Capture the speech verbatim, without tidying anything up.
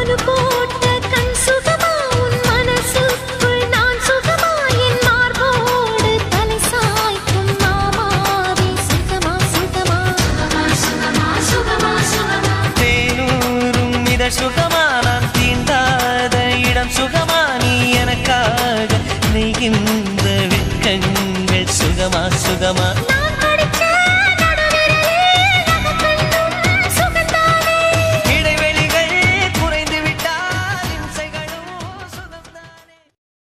சுகமா நான் தீண்டாத இடம் சுகமா நீ எனக்காக நெய்கின்ற வெட்கங்கள் சுகமா சுகமா